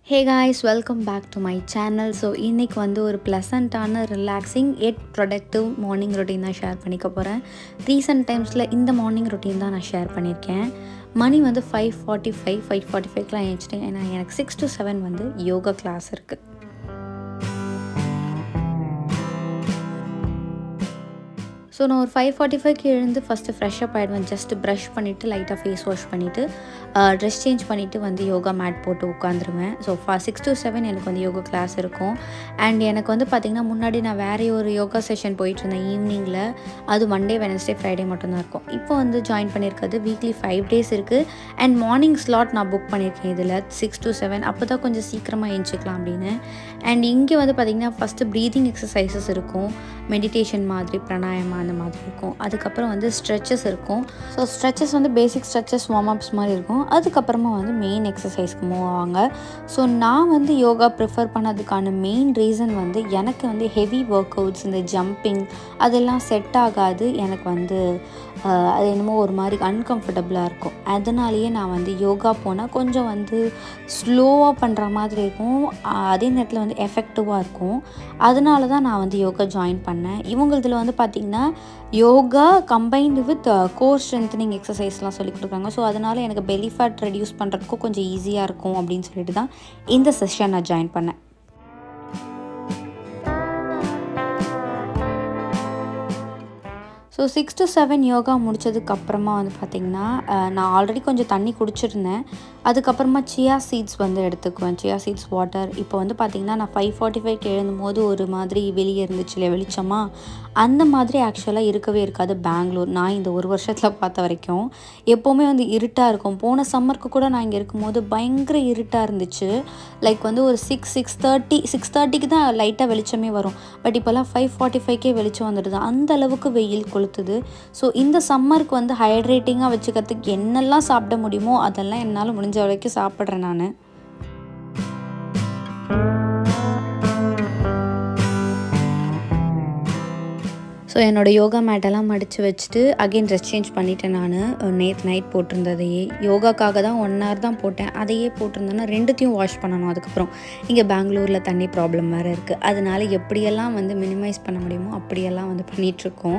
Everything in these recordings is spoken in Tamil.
Hey guys, welcome back to my channel. So இன்னைக்கு வந்து ஒரு pleasant-ஆன relaxing yet productive morning routine தான் ஷேர் பண்ணிக்க போகிறேன். ரீசெண்ட் டைம்ஸில் இந்த மார்னிங் ரொட்டீன் தான் நான் ஷேர் பண்ணியிருக்கேன். மணி வந்து 5:45க்குலாம் எழுந்திரிச்சிட்டேன். ஏன்னா எனக்கு 6 to 7 வந்து யோகா கிளாஸ் இருக்குது. ஸோ நான் ஒரு 5:45க்கு எழுந்து ஃபஸ்ட்டு ஃப்ரெஷ்அப் ஆகிடுவேன். ஜஸ்ட்டு ப்ரஷ் பண்ணிவிட்டு லைட்டாக ஃபேஸ் வாஷ் பண்ணிவிட்டு ட்ரெஸ் சேஞ்ச் பண்ணிவிட்டு வந்து யோகா மேட் போட்டு உட்காந்துருவேன். ஸோ 6 to 7 எனக்கு வந்து யோகா கிளாஸ் இருக்கும். அண்ட் எனக்கு வந்து பார்த்திங்கன்னா முன்னாடி நான் வேறு ஒரு யோகா செஷன் போயிட்டுருந்தேன் ஈவினிங்கில். அது மண்டே, வெனஸ்டே, ஃப்ரைடே மட்டும்தான் இருக்கும். இப்போ வந்து ஜாயின் பண்ணியிருக்கிறது வீக்லி 5 days இருக்குது. அண்ட் மார்னிங் ஸ்லாட் நான் புக் பண்ணியிருக்கேன் இதில் 6 to 7. அப்போ தான் கொஞ்சம் சீக்கிரமாக எழுந்திரிக்கலாம் அப்படின்னு. அண்ட் இங்கே வந்து பார்த்திங்கன்னா ஃபஸ்ட்டு ப்ரீதிங் எக்ஸசைசஸ் இருக்கும், மெடிடேஷன் மாதிரி, பிராணாயாமா அந்த மாதிரி இருக்கும். அதுக்கப்புறம் வந்து ஸ்ட்ரெச்சஸ் இருக்கும். ஸோ ஸ்ட்ரெச்சஸ் வந்து பேசிக் ஸ்ட்ரெச்சஸ், வார்ம் அப்ஸ் மாதிரி இருக்கும். அதுக்கப்புறமா வந்து மெயின் எக்ஸசைஸ்க்கு மூவ் ஆவாங்க. ஸோ நான் வந்து யோகா ப்ரிஃபர் பண்ணதுக்கான மெயின் ரீசன் வந்து எனக்கு வந்து ஹெவி ஒர்க் அவுட்ஸ், இந்த ஜம்பிங் அதெல்லாம் செட் ஆகாது. எனக்கு வந்து அது என்னமோ ஒரு மாதிரி அன்கம்ஃபர்டபுளாக இருக்கும். அதனாலேயே நான் வந்து யோகா போனால் கொஞ்சம் வந்து ஸ்லோவாக பண்ணுற மாதிரி இருக்கும், அதே நேரத்தில் வந்து எஃபெக்டிவாக இருக்கும். அதனால தான் நான் வந்து யோகா ஜாயின் பண்ணேன். இவங்களதில் வந்து பார்த்திங்கன்னா yoga combined with core strengthening எக்ஸசைஸ்லாம் சொல்லி கொடுக்குறாங்க. ஸோ அதனால் எனக்கு பெல்லி ஃபேட் ரெடியூஸ் பண்ணுறதுக்கும் கொஞ்சம் ஈஸியாக இருக்கும் அப்படின்னு சொல்லிட்டு தான் இந்த செஷன் நான் ஜாயின் பண்ணேன். ஸோ 6 to 7 யோகா முடித்ததுக்கப்புறமா வந்து பார்த்திங்கன்னா நான் ஆல்ரெடி கொஞ்சம் தண்ணி குடிச்சிருந்தேன். அதுக்கப்புறமா சியா சீட்ஸ் வந்து எடுத்துக்குவேன், சியா சீட்ஸ் வாட்டர். இப்போ வந்து பார்த்திங்கன்னா நான் 5:45க்கு எழுந்தும் போது ஒரு மாதிரி வெளியே இருந்துச்சு இல்லையா வெளிச்சமா, அந்த மாதிரி ஆக்சுவலாக இருக்கவே இருக்காது பெங்களூர். நான் இந்த ஒரு வருஷத்தில் பார்த்த வரைக்கும் எப்போவுமே வந்து இருட்டாக இருக்கும். போன சம்மருக்கு கூட நான் இங்கே இருக்கும்போது பயங்கர இருட்டாக இருந்துச்சு. லைக் வந்து ஒரு 6:30க்கு தான் லைட்டாக வெளிச்சமே வரும். பட் இப்போல்லாம் 5:45க்கே வெளிச்சம் வந்துடுது. அந்த அளவுக்கு வெயில் கொளுத்துது. ஸோ இந்த சம்மருக்கு வந்து ஹைட்ரேட்டிங்காக வச்சுக்கிறதுக்கு என்னெல்லாம் சாப்பிட முடியுமோ அதெல்லாம் என்னால் முடிஞ்ச வரைக்கும் சாப்பிட்றேன் நான். ஸோ என்னோடய யோகா மேட்டெல்லாம் மடித்து வச்சுட்டு அகெயின் ட்ரெஸ் சேஞ்ச் பண்ணிவிட்டேன். நான் நேற்று நைட் போட்டிருந்ததையே யோகாக்காக தான் 1 hour தான் போட்டேன். அதையே போட்டிருந்தேன்னா 2த்தையும் வாஷ் பண்ணணும். அதுக்கப்புறம் இங்கே பெங்களூரில் தண்ணி ப்ராப்ளம் வேறு இருக்குது. அதனால எப்படியெல்லாம் வந்து மினிமைஸ் பண்ண முடியுமோ அப்படியெல்லாம் வந்து பண்ணிகிட்ருக்கோம்.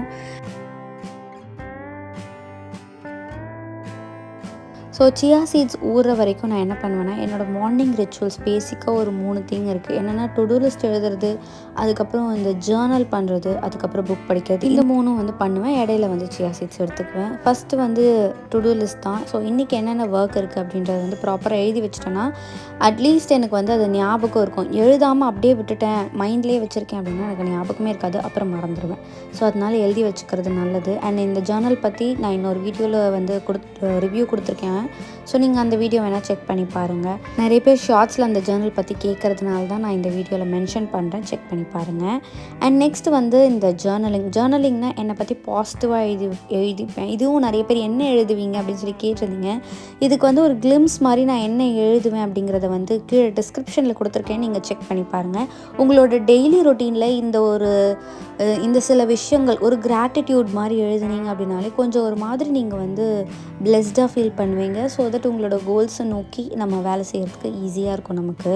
ஸோ சியா சீட்ஸ் ஊறுற வரைக்கும் நான் என்ன பண்ணுவேன்னா, என்னோடய மார்னிங் ரிச்சுவல்ஸ் பேசிக்காக ஒரு 3 திங் இருக்குது. என்னென்னா டு டூ லிஸ்ட் எழுதுறது, அதுக்கப்புறம் இந்த ஜேர்னல் பண்ணுறது, அதுக்கப்புறம் புக் படிக்கிறது. இந்த 3ம் வந்து பண்ணுவேன். இடையில வந்து சியா சீட்ஸ் எடுத்துக்குவேன். ஃபஸ்ட்டு வந்து டு டூ லிஸ்ட் தான். ஸோ இன்றைக்கி என்னென்ன ஒர்க் இருக்குது அப்படின்றத வந்து ப்ராப்பராக எழுதி வச்சுட்டேன்னா அட்லீஸ்ட் எனக்கு வந்து அது ஞாபகம் இருக்கும். எழுதாமல் அப்படியே விட்டுட்டேன், மைண்ட்லேயே வச்சுருக்கேன் அப்படின்னா எனக்கு ஞாபகமே இருக்காது, அப்புறம் மறந்துடுவேன். ஸோ அதனால் எழுதி வச்சுக்கிறது நல்லது. அண்ட் இந்த ஜேர்னல் பற்றி நான் இன்னொரு வீடியோவில் வந்து ரிவ்யூ கொடுத்துருக்கேன். ஸோ நீங்கள் அந்த வீடியோ வேணால் செக் பண்ணி பாருங்கள். நிறைய பேர் ஷார்ட்ஸில் அந்த ஜேர்னல் பற்றி கேட்குறதுனால தான் நான் இந்த வீடியோவில் மென்ஷன் பண்ணுறேன், செக் பண்ணி பாருங்கள். அண்ட் நெக்ஸ்ட் வந்து இந்த ஜேர்னலிங்னா என்னை பற்றி பாசிட்டிவாக எழுதிப்பேன். இதுவும் நிறைய பேர் என்ன எழுதுவீங்க அப்படின்னு சொல்லி கேட்டிருந்தீங்க. இதுக்கு வந்து ஒரு கிளிம்ஸ் மாதிரி நான் என்ன எழுதுவேன் அப்படிங்கிறத வந்து கீழே டிஸ்கிரிப்ஷனில் கொடுத்துருக்கேன், நீங்கள் செக் பண்ணி பாருங்கள். உங்களோட டெய்லி ரொட்டீனில் இந்த சில விஷயங்கள் ஒரு கிராட்டிடியூட் மாதிரி எழுதுனீங்க அப்படின்னாலே கொஞ்சம் ஒரு மாதிரி நீங்கள் வந்து பிளெஸ்டாக ஃபீல் பண்ணுவீங்க. ஸோ தட் உங்களோட கோல்ஸை நோக்கி நம்ம வேலை செய்கிறதுக்கு ஈஸியாக இருக்கும் நமக்கு.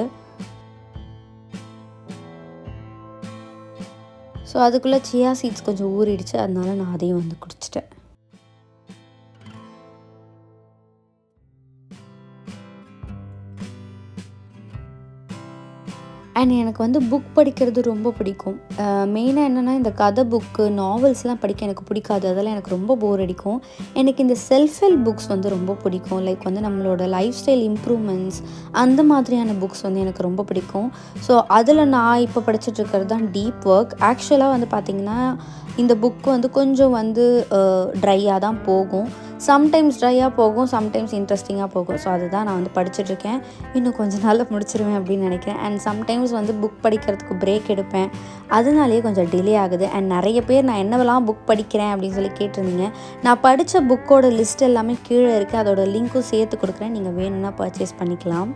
ஸோ அதுக்குள்ளே சியா சீட்ஸ் கொஞ்சம் ஊறிடுச்சு, அதனால நான் அதையும் வந்து குடிச்சிட்டேன். அண்ட் எனக்கு வந்து புக் படிக்கிறது ரொம்ப பிடிக்கும். மெயினாக என்னென்னா இந்த கதை புக்கு, நாவல்ஸ்லாம் படிக்க எனக்கு பிடிக்காது. அதெல்லாம் எனக்கு ரொம்ப போர் அடிக்கும். எனக்கு இந்த செல்ஃப் ஹெல்ப் புக்ஸ் வந்து ரொம்ப பிடிக்கும். லைக் வந்து நம்மளோட லைஃப் ஸ்டைல் இம்ப்ரூவ்மெண்ட்ஸ் அந்த மாதிரியான புக்ஸ் வந்து எனக்கு ரொம்ப பிடிக்கும். ஸோ அதில் நான் இப்போ படிச்சுட்ருக்கிறது தான் டீப் ஒர்க். ஆக்சுவலாக வந்து பார்த்திங்கன்னா இந்த புக் வந்து கொஞ்சம் வந்து ட்ரையாக தான் போகும். சம்டைம்ஸ் ட்ரையாக போகும், சம்டைம்ஸ் இன்ட்ரெஸ்டிங்காக போகும். ஸோ அதுதான் நான் வந்து படிச்சுட்ருக்கேன். இன்னும் கொஞ்சம் நாளில் முடிச்சிருவேன் அப்படின்னு நினைக்கிறேன். அண்ட் சம்டைம்ஸ் வந்து புக் படிக்கிறதுக்கு பிரேக் எடுப்பேன், அதனாலேயே கொஞ்சம் டிலே ஆகுது. அண்ட் நிறைய பேர் நான் என்னவெல்லாம் புக் படிக்கிறேன் அப்படின்னு சொல்லி கேட்டிருந்தீங்க. நான் படித்த புக்கோட லிஸ்ட் எல்லாமே கீழே இருக்குது, அதோட லிங்க்கும் சேர்த்து கொடுக்குறேன், நீங்கள் வேணும்னா பர்ச்சேஸ் பண்ணிக்கலாம்.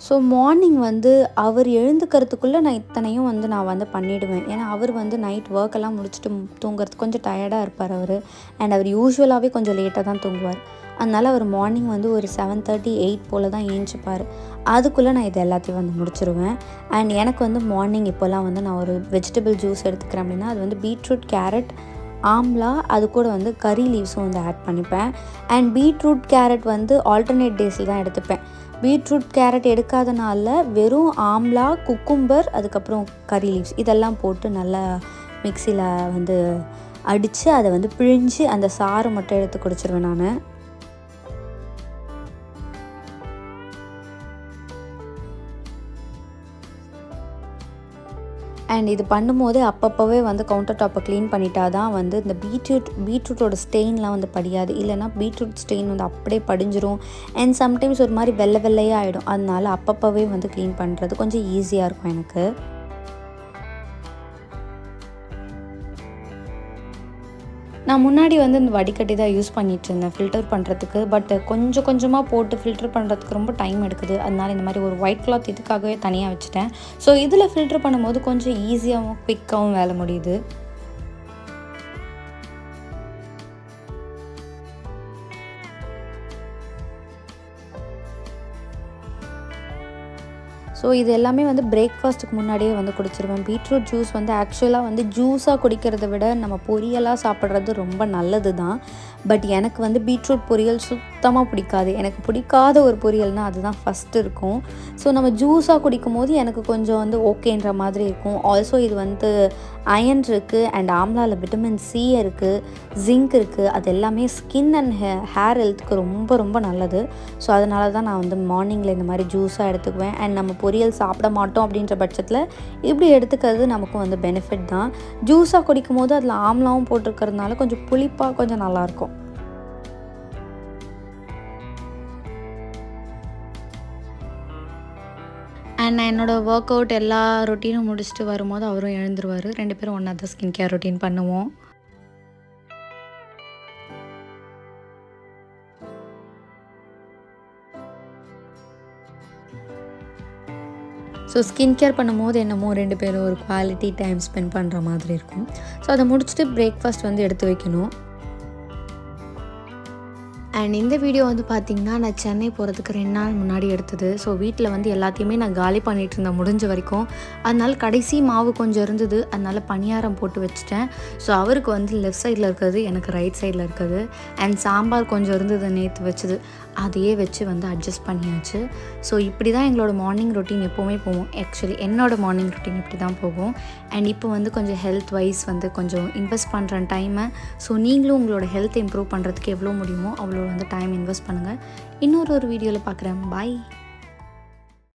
ஸோ மார்னிங் வந்து அவர் எழுந்துக்கிறதுக்குள்ளே நான் இத்தனையும் வந்து நான் பண்ணிவிடுவேன். ஏன்னா அவர் வந்து நைட் ஒர்க்கெல்லாம் முடிச்சுட்டு தூங்குறதுக்கு கொஞ்சம் டயர்டாக இருப்பார் அவர். அண்ட் அவர் யூஸ்வலாகவே கொஞ்சம் லேட்டாக தான் தூங்குவார். அதனால் அவர் மார்னிங் வந்து ஒரு 7:30 8 போல் தான் ஏஞ்சிப்பார். அதுக்குள்ளே நான் இது எல்லாத்தையும் வந்து முடிச்சிருவேன். அண்ட் எனக்கு வந்து மார்னிங் இப்போல்லாம் வந்து நான் ஒரு வெஜிடபிள் ஜூஸ் எடுத்துக்கிறேன் அப்படின்னா அது வந்து பீட்ரூட், கேரட், ஆம்லா, அது கூட வந்து கறி லீவ்ஸும் வந்து ஆட் பண்ணிப்பேன். அண்ட் பீட்ரூட், கேரட் வந்து ஆல்டர்னேட் டேஸில் தான் எடுத்துப்பேன். பீட்ரூட், கேரட் எடுக்காதனால வெறும் ஆம்லா, குக்கும்பர், அதுக்கப்புறம் கறி லீவ்ஸ் இதெல்லாம் போட்டு நல்லா மிக்சியில் வந்து அடித்து அதை வந்து பிழிஞ்சு அந்த சாறு மட்டும் எடுத்து குடிச்சிருவேன் நான். அண்ட் இது பண்ணும்போது அப்பப்போவே வந்து கவுண்டர் டாப்பை க்ளீன் பண்ணிட்டா தான் வந்து இந்த பீட்ரூட்டோட ஸ்டெயின்லாம் வந்து படியாது. இல்லைனா பீட்ரூட் ஸ்டெயின் வந்து அப்படியே படிஞ்சிரும். அண்ட் சம்டைம்ஸ் ஒரு மாதிரி வெள்ளையாக ஆகிடும். அதனால அப்பப்போவே வந்து க்ளீன் பண்ணுறது கொஞ்சம் ஈஸியாக இருக்கும் எனக்கு. நான் முன்னாடி வந்து இந்த வடிகட்டி தான் யூஸ் பண்ணிகிட்டு இருந்தேன் ஃபில்டர் பண்ணுறதுக்கு. பட் கொஞ்சம் கொஞ்சமாக போட்டு ஃபில்டர் பண்ணுறதுக்கு ரொம்ப டைம் எடுக்குது. அதனால் இந்த மாதிரி ஒரு ஒயிட் கிளாத் இதுக்காகவே தனியாக வச்சுட்டேன். ஸோ இதில் ஃபில்டர் பண்ணும்போது கொஞ்சம் ஈஸியாகவும் குயிக்காகவும் வேலை முடியுது. ஸோ இது எல்லாமே வந்து பிரேக்ஃபாஸ்ட்டுக்கு முன்னாடியே வந்து குடிச்சிருவேன். பீட்ரூட் ஜூஸ் வந்து ஆக்சுவலாக வந்து ஜூஸாக குடிக்கிறத விட நம்ம பொரியலாக சாப்பிட்றது ரொம்ப நல்லது தான். பட் எனக்கு வந்து பீட்ரூட் பொரியல் சுத்தமாக பிடிக்காது. எனக்கு பிடிக்காத ஒரு பொரியல்னால் அதுதான் ஃபஸ்ட்டு இருக்கும். ஸோ நம்ம ஜூஸாக குடிக்கும் போது எனக்கு கொஞ்சம் வந்து ஓகேன்ற மாதிரி இருக்கும். ஆல்சோ இது வந்து அயன் இருக்குது அண்ட் ஆம்லாவில் விட்டமின் சி இருக்குது, ஜிங்க் இருக்குது. அது எல்லாமே ஸ்கின் அண்ட் ஹேர் ஹெல்த்துக்கு ரொம்ப ரொம்ப நல்லது. ஸோ அதனால தான் நான் வந்து மார்னிங்கில் இந்த மாதிரி ஜூஸாக எடுத்துக்குவேன். அண்ட் நம்ம பொரியல் சாப்பிட மாட்டோம் அப்படின்ற பட்சத்தில் இப்படி எடுத்துக்கிறது நமக்கும் வந்து பெனிஃபிட் தான். ஜூஸாக குடிக்கும் போது அதில் ஆம்லாவும் போட்டிருக்கிறதுனால கொஞ்சம் புளிப்பாக கொஞ்சம் நல்லாயிருக்கும். அண்ட் நான் என்னோடய ஒர்க் அவுட் எல்லா ரொட்டீனும் முடிச்சுட்டு வரும்போது அவரும் எழுந்துருவார். 2 பேரும் ஒன்றா தான் ஸ்கின் கேர் ரொட்டீன் பண்ணுவோம். ஸோ ஸ்கின் கேர் பண்ணும்போது என்னமோ 2 பேரும் ஒரு குவாலிட்டி டைம் ஸ்பெண்ட் பண்ணுற மாதிரி இருக்கும். ஸோ அதை முடிச்சுட்டு பிரேக்ஃபாஸ்ட் வந்து எடுத்து வைக்கணும். அண்ட் இந்த வீடியோ வந்து பார்த்திங்கன்னா நான் சென்னை போகிறதுக்கு 2 நாள் முன்னாடி எடுத்தது. ஸோ வீட்டில் வந்து எல்லாத்தையுமே நான் காலி பண்ணிகிட்டு இருந்தேன் முடிஞ்ச வரைக்கும். அதனால் கடைசி மாவு கொஞ்சம் இருந்தது. அதனால் பணியாரம் போட்டு வச்சுட்டேன். ஸோ அவருக்கு வந்து லெஃப்ட் சைடில் இருக்கிறது, எனக்கு ரைட் சைடில் இருக்கிறது. அண்ட் சாம்பார் கொஞ்சம் இருந்தது நேற்று வச்சது, அதையே வச்சு வந்து அட்ஜஸ்ட் பண்ணியாச்சு. ஸோ இப்படி தான் எங்களோட மார்னிங் ரொட்டீன் எப்போவுமே போகும். ஆக்சுவலி என்னோடய மார்னிங் ரொட்டீன் இப்படி தான் போகும். அண்ட் இப்போ வந்து கொஞ்சம் ஹெல்த் வைஸ் வந்து கொஞ்சம் இன்வெஸ்ட் பண்ணுறேன் டைமை. ஸோ நீங்களும் உங்களோட ஹெல்த்தை இம்ப்ரூவ் பண்ணுறதுக்கு எவ்வளோ முடியுமோ அவ்வளோ வந்து டைம் இன்வெஸ்ட் பண்ணுங்கள். இன்னொரு வீடியோவில் பார்க்குறேன். பாய்.